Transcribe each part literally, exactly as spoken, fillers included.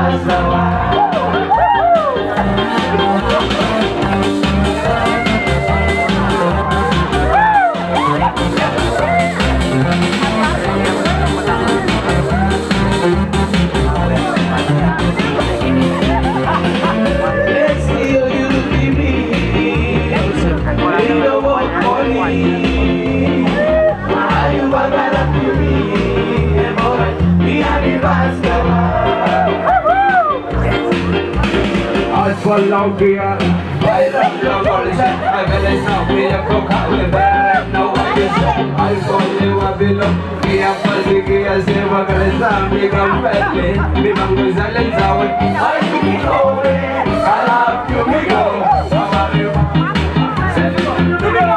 Follow here, I love your polish. I will not be a cook. I will bear no one. I follow a below. We are fuzzy as they were going to be completely. We want to sell it out. I think I love you, we go. How are you? Send it to go.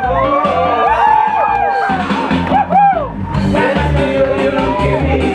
Let's see you don't give me.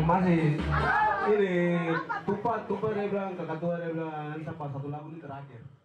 Ini tupa tupa dia bilang, kakak tua dia bilang, sampai satu lagu ini terakhir.